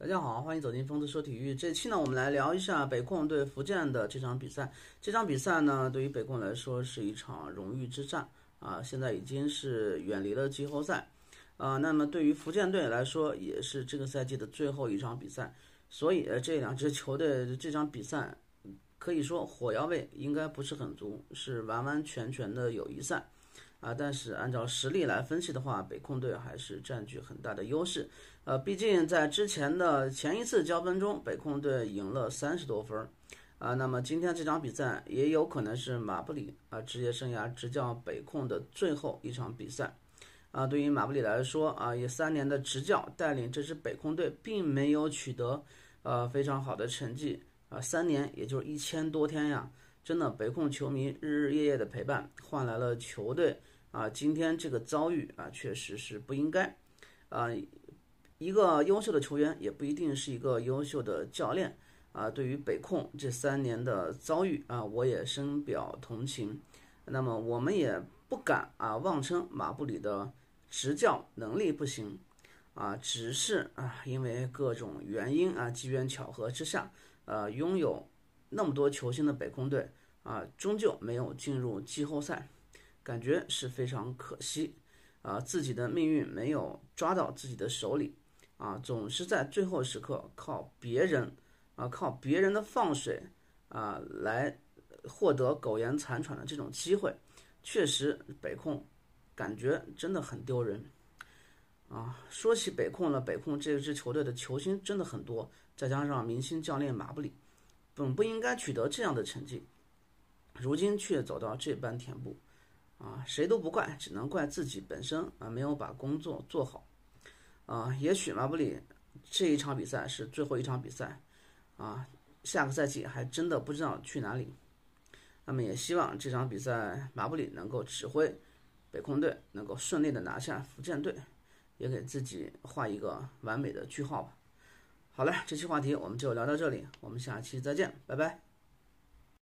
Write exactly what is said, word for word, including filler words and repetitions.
大家好，欢迎走进疯子说体育。这期呢，我们来聊一下北控对福建的这场比赛。这场比赛呢，对于北控来说是一场荣誉之战啊，现在已经是远离了季后赛啊。那么对于福建队来说，也是这个赛季的最后一场比赛。所以呃，这两支球队这场比赛可以说火药味应该不是很足，是完完全全的友谊赛。啊，但是按照实力来分析的话，北控队还是占据很大的优势。呃，毕竟在之前的前一次交锋中，北控队赢了三十多分。啊，那么今天这场比赛也有可能是马布里啊职业生涯执教北控的最后一场比赛。啊，对于马布里来说啊，以三年的执教带领这支北控队，并没有取得呃非常好的成绩啊，三年也就是一千多天呀。真的，北控球迷日日夜夜的陪伴，换来了球队啊今天这个遭遇啊，确实是不应该。啊，一个优秀的球员也不一定是一个优秀的教练啊。对于北控这三年的遭遇啊，我也深表同情。那么我们也不敢啊妄称马布里的执教能力不行啊，只是啊因为各种原因啊，机缘巧合之下，呃，拥有那么多球星的北控队啊，终究没有进入季后赛，感觉是非常可惜啊，自己的命运没有抓到自己的手里啊，总是在最后时刻靠别人啊，靠别人的放水啊来获得苟延残喘的这种机会，确实北控感觉真的很丢人啊。说起北控了，北控这支球队的球星真的很多，再加上明星教练马布里，本不应该取得这样的成绩，如今却走到这般田步啊，谁都不怪，只能怪自己本身啊没有把工作做好啊。也许马布里这一场比赛是最后一场比赛啊，下个赛季还真的不知道去哪里。那么也希望这场比赛马布里能够指挥北控队能够顺利的拿下福建队，也给自己画一个完美的句号吧。好了，这期话题我们就聊到这里，我们下期再见，拜拜。